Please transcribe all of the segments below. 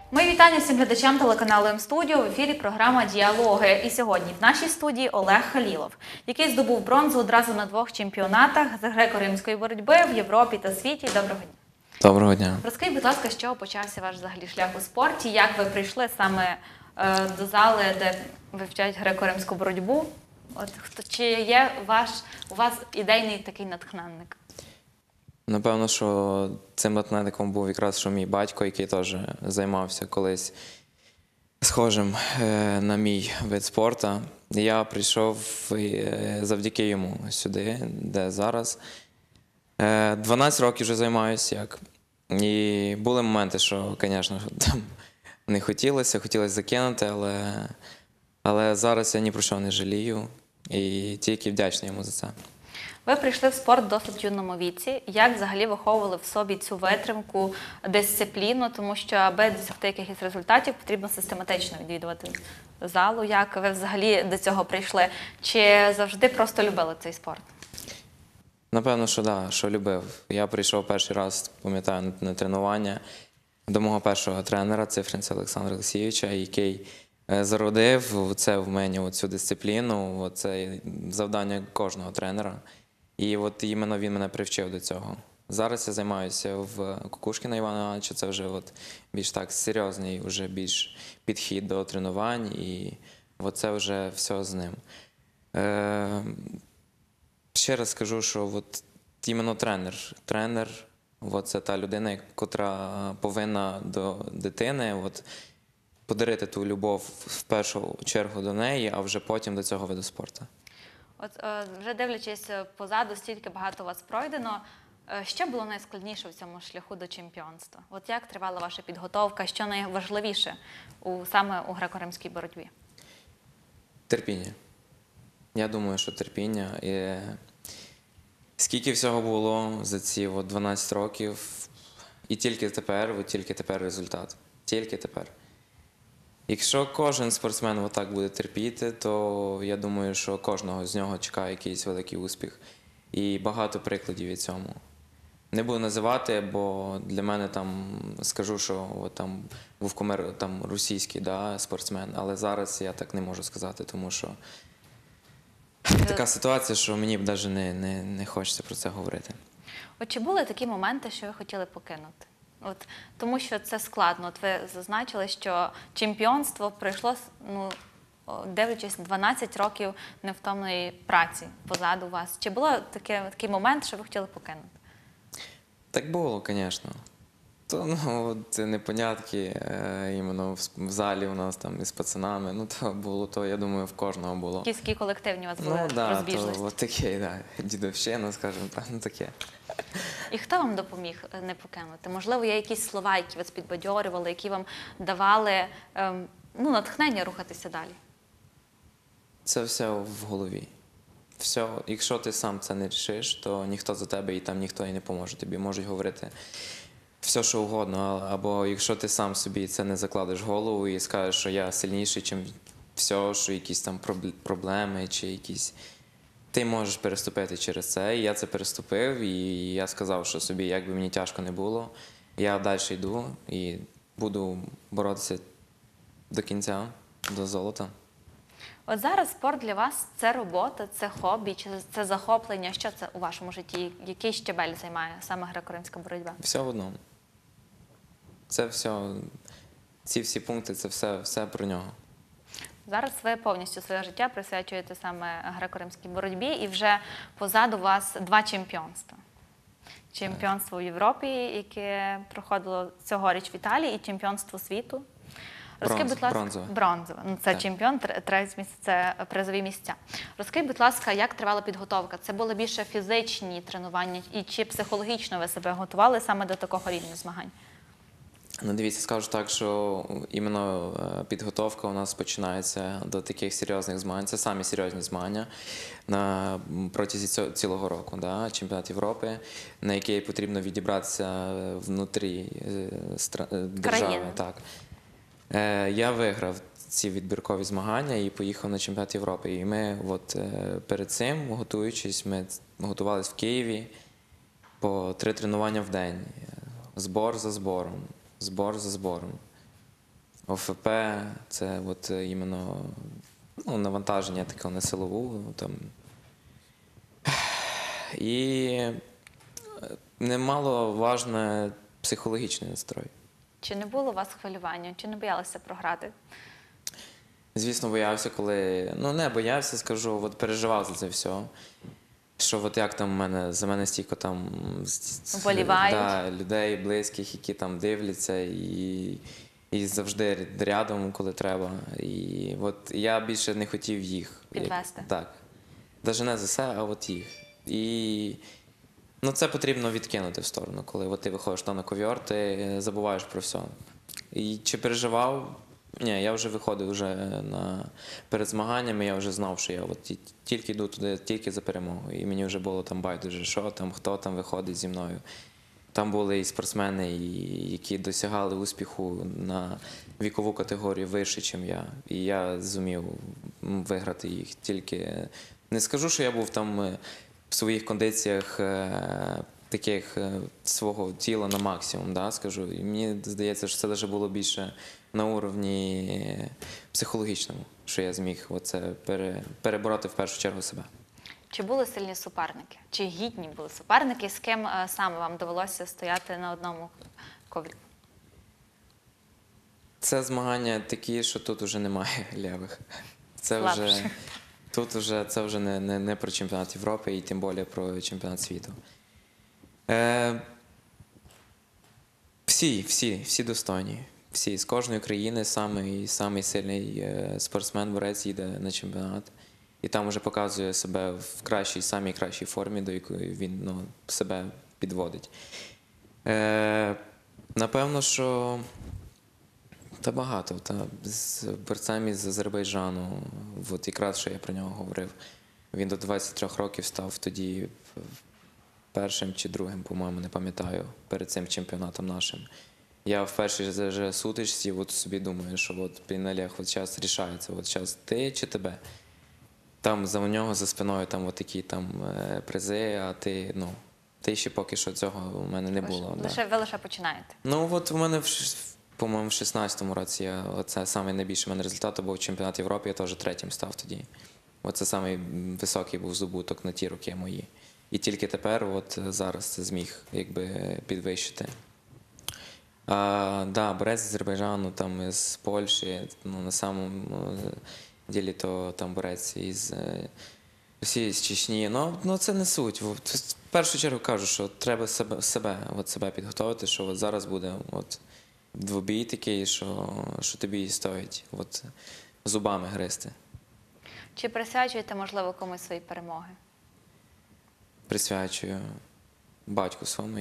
Мої вітання всім глядачам телеканалу М-студіо. В ефірі програма «Діалоги». І сьогодні в нашій студії Олег Халілов, який здобув бронзу одразу на 2 чемпіонатах з греко-римської боротьби в Європі та світі. Доброго дня. Доброго дня. Розкажіть, будь ласка, з чого почався ваш взагалі шлях у спорті? Як ви прийшли саме до зали, де вивчають греко-римську боротьбу? Чи є у вас ідейний такий натхненник? Напевно, що цим натхненником був якраз мій батько, який теж займався колись схожим на мій вид спорту. Я прийшов завдяки йому сюди, де зараз. 12 років вже займаюся. І були моменти, що, звісно, там не хотілося закинути, але зараз я ні про що не жалію і тільки вдячний йому за це. Ви прийшли в спорт в досить юному віці. Як взагалі виховували в собі цю витримку, дисципліну? Тому що, аби досягти якихось результатів, потрібно систематично відвідувати залу. Як ви взагалі до цього прийшли? Чи завжди просто любили цей спорт? Напевно, що так, що любив. Я прийшов перший раз, пам'ятаю, на тренування до мого першого тренера, Цифринця Олександра Олексійовича, який зародив в мені цю дисципліну, це завдання кожного тренера. І іменно він мене привчив до цього. Зараз я займаюся в Кукушкіна Івана Івановича, це вже більш так серйозний трішки підхід до тренувань, і це вже все з ним. Ще раз скажу, що іменно тренер, це та людина, яка повинна до дитини подарити ту любов в першу чергу до неї, а вже потім до цього виду спорту. Вже дивлячись позаду, стільки багато у вас пройдено. Що було найскладніше в цьому шляху до чемпіонства? Як тривала ваша підготовка? Що найважливіше саме у греко-римській боротьбі? Терпіння. Я думаю, що терпіння. І скільки всього було за ці 12 років, і тільки тепер результат. Тільки тепер. Якщо кожен спортсмен так буде терпіти, то я думаю, що кожного з нього чекає якийсь великий успіх. І багато прикладів від цьому. Не буду називати, бо для мене скажу, що був кумир російський спортсмен, але зараз я так не можу сказати, тому що така ситуація, що мені б навіть не хочеться про це говорити. Чи були такі моменти, що ви хотіли покинути? Тому що це складно. Ви зазначили, що чемпіонство пройшло, дивлячись, 12 років невтомної праці позаду вас. Чи було такий момент, що ви хотіли покинути? Так було, звісно. Це непонятки, іменно в залі у нас із пацанами. То було, я думаю, в кожного було. Які колективні у вас були розбіжності? Так, таке, дідовщина, скажімо так, таке. І хто вам допоміг не покинути? Можливо, є якісь слова, які вас підбадьорювали, які вам давали натхнення рухатися далі? Це все в голові. Все, якщо ти сам це не рішиш, то ніхто за тебе і ніхто і не поможе. Тобі можуть говорити все, що угодно, або якщо ти сам собі це не закладеш в голову і скажеш, що я сильніший, ніж все, що якісь проблеми чи якісь... Ти можеш переступити через це, і я це переступив, і я сказав, що собі, як би мені тяжко не було, я далі йду і буду боротися до кінця, до золота. Зараз спорт для вас – це робота, це хобі, чи це захоплення? Що це у вашому житті? Який щебель займає саме греко-римська боротьба? Все в одному. Це все, ці всі пункти, це все про нього. Зараз ви повністю своє життя присвячуєте саме греко-римській боротьбі, і вже позаду вас 2 чемпіонства. Чемпіонство в Європі, яке проходило цьогоріч в Італії, і чемпіонство світу. Бронзове. Бронзове. Це чемпіон, 3 місця, це призові місця. Розкажіть, будь ласка, як тривала підготовка? Це були більше фізичні тренування, і чи психологічно ви себе готували саме до такого рівня змагань? Дивіться, скажу так, що іменно підготовка у нас починається до таких серйозних змагань. Це самі серйозні змагання на протязі цілого року. Чемпіонат Європи, на який потрібно відібратися внутрі держави. Так. Я виграв ці відбіркові змагання і поїхав на чемпіонат Європи. І ми перед цим, готуючись, ми готувалися в Києві по 3 тренування в день. Збор за збором. Збор за збором. ОФП – це от іменно навантаження таке на силову. Там. І немало важне психологічний настрой. Чи не було у вас хвилювання? Чи не боялися програти? Звісно, боявся, коли. Ну, не боявся, скажу, от переживав за це все. Що от як там за мене стільки там Вболівають. да, людей близьких, які там дивляться і завжди рядом, коли треба. І от я більше не хотів їх. Підвести. Так. Навіть не за себе, а от їх. І це потрібно відкинути в сторону, коли от ти виходиш там на ковьор, ти забуваєш про все. І чи переживав? Ні, я вже виходив перед змаганнями, я вже знав, що я от тільки йду туди, тільки за перемогу. І мені вже було там байдуже, що там, хто там виходить зі мною. Там були і спортсмени, які досягали успіху на вікову категорію вище, ніж я. І я зумів виграти їх. Тільки не скажу, що я був там в своїх кондиціях таких свого тіла на максимум, да, скажу. І мені здається, що це навіть було більше на уровні психологічному, що я зміг оце перебороти в першу чергу себе. Чи були сильні суперники? Чи гідні були суперники? З ким саме вам довелося стояти на одному коврі? Це змагання такі, що тут вже немає лявих. Це Слабше. вже, тут вже, це вже не про чемпіонат Європи і тим більше про чемпіонат світу. Всі достойні. Всі. З кожної країни самий сильний спортсмен-борець їде на чемпіонат. І там вже показує себе в самій кращій формі, до якої він себе підводить. Напевно, що багато. З борцем із Азербайджану, от якраз що я про нього говорив. Він до 23 років став тоді першим чи другим, по-моєму, не пам'ятаю, перед цим чемпіонатом нашим. Я в першій же сутичці от собі думаю, що от, Олег, от зараз рішається, от зараз ти чи тебе. Там за нього за спиною там от такі там призи, а ти ще поки що цього у мене не було. Ви лише починаєте. Ну от у мене, по-моєму, в 16-му році оце саме найбільший у мене результат був чемпіонат Європи, я теж третім став тоді. Оце самий високий був здобуток на ті роки мої. І тільки тепер, от зараз це зміг якби підвищити. Борець з Азербайджану, там з Польщі, на самому ділі то там борець із Росії, з Чечні. Це не суть. В першу чергу кажу, що треба себе підготувати, що от зараз буде двобій такий, що тобі стоїть зубами гризти. Чи присвячуєте, можливо, комусь свої перемоги? Присвячую батьку своєму,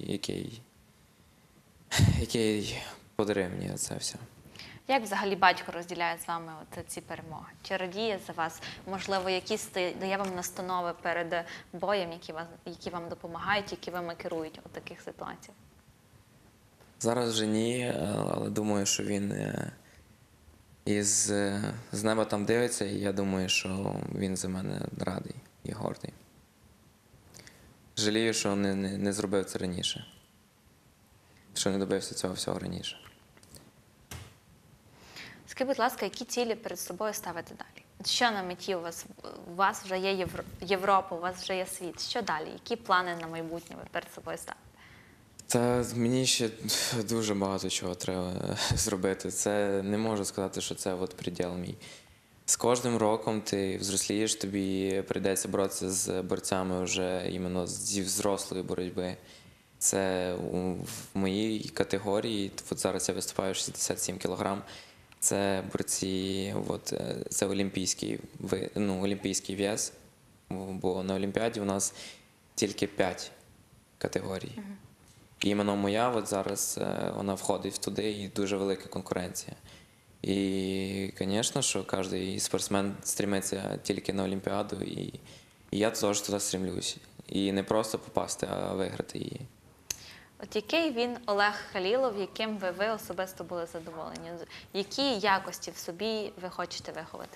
який подарив мені це все. Як взагалі батько розділяє з вами ці перемоги? Чи радіє за вас? Можливо, якісь дає вам настанови перед боєм, які вам допомагають, які вами керують у таких ситуаціях? Зараз вже ні, але думаю, що він з неба там дивиться, і я думаю, що він за мене радий і гордий. Жалію, що не зробив це раніше. Що не добився цього всього раніше. Скажіть, будь ласка, які цілі перед собою ставите далі? Що на меті у вас? У вас вже є Європа, у вас вже є світ. Що далі? Які плани на майбутнє ви перед собою ставите? Та мені ще дуже багато чого треба зробити. Це не можу сказати, що це приділ мій. З кожним роком ти взрослієш, тобі прийдеться боротися з борцями вже іменно зі взрослої боротьби. Це в моїй категорії, зараз я виступаю 67 кілограм. Це борці, це олімпійський вес, бо на Олімпіаді у нас тільки 5 категорій. І іменно моя зараз вона входить туди, і дуже велика конкуренція. І, звісно, що кожен спортсмен стремиться тільки на Олімпіаду, і я теж туди стремлюсь. І не просто попасти, а виграти її. От який він Олег Халілов, яким ви особисто були задоволені? Які якості в собі ви хочете виховати?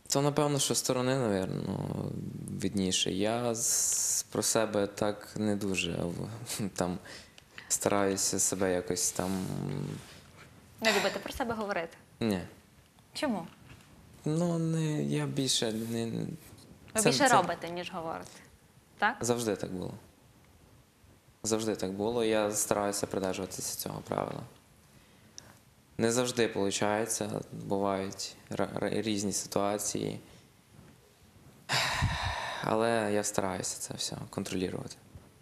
То, напевно, що сторони, напевно, видніше. Я про себе так не дуже там стараюся себе якось там. Не любите про себе говорити? Ні. Чому? Ну, не, я більше не. Ви більше робите, ніж говорите. Так? Завжди так було. Завжди так було. Я стараюся придержуватися цього правила. Не завжди виходить, бувають різні ситуації. Але я стараюся це все контролювати.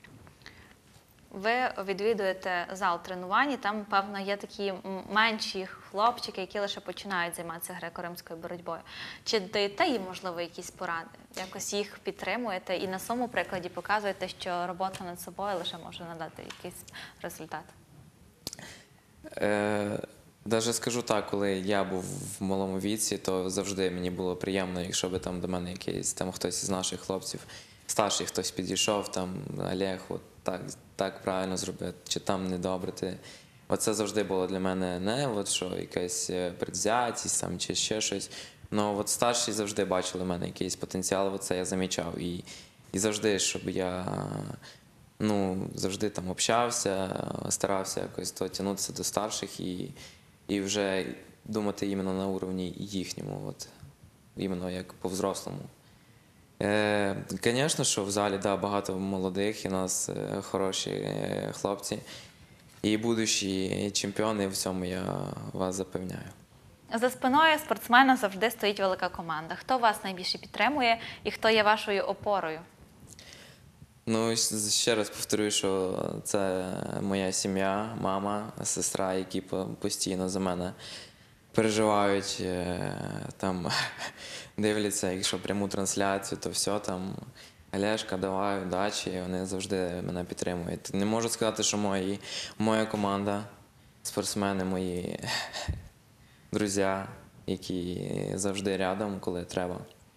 Ви відвідуєте зал тренувань, і там, певно, є такі менші хлопчики, які лише починають займатися греко-римською боротьбою. Чи даєте їм, можливо, якісь поради? Якось їх підтримуєте і на своєму прикладі показуєте, що робота над собою лише може надати якийсь результат? Даже скажу так, коли я був в малому віці, то завжди мені було приємно, якщо би там до мене якийсь там хтось із наших хлопців, старший хтось підійшов, там Олег, от так правильно зробив, чи там недобре ти. Оце завжди було для мене не от що якась предвзятість там, чи ще щось. Ну от старші завжди бачили в мене якийсь потенціал, оце я замічав. І завжди, щоб я завжди там общався, старався якось тягнутися до старших і вже думати іменно на уровні їхньому, от, іменно як по-взрослому. Звісно, що в залі багато молодих, і у нас хороші хлопці, і будущі чемпіони, в цьому я вас запевняю. За спиною спортсмена завжди стоїть велика команда. Хто вас найбільше підтримує і хто є вашою опорою? Ну, ще раз повторюю, що це моя сім'я, мама, сестра, які постійно за мене переживають, там дивляться, якщо пряму трансляцію, то все там Олешка, давай, удачі, вони завжди мене підтримують. Не можу сказати, що моя команда, спортсмени, мої друзі, які завжди рядом, коли треба.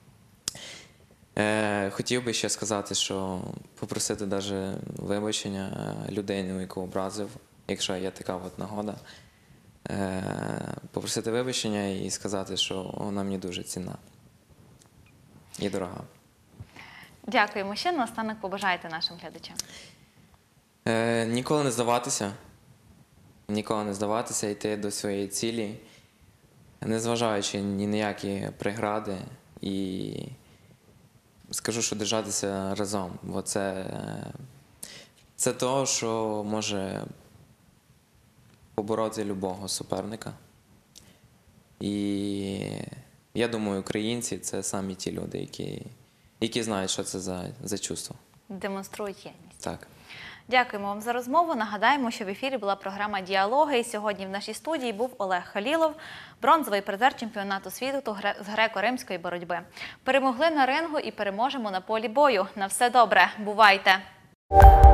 Хотів би ще сказати, що попросити навіть вибачення людини, яку образив, якщо є така от нагода. Попросити вибачення і сказати, що вона мені дуже цінна і дорога. Дякуємо. Ще наостанок побажайте нашим глядачам. Ніколи не здаватися. Ніколи не здаватися, йти до своєї цілі, незважаючи ні на які прегради. І скажу, що держатися разом, бо це то, що може побороти любого суперника. І я думаю, українці – це самі ті люди, які знають, що це за чувство. Демонструють єдність. Так. Дякуємо вам за розмову. Нагадаємо, що в ефірі була програма «Діалоги». І сьогодні в нашій студії був Олег Халілов, бронзовий призер чемпіонату світу з греко-римської боротьби. Перемогли на рингу і переможемо на полі бою. На все добре. Бувайте!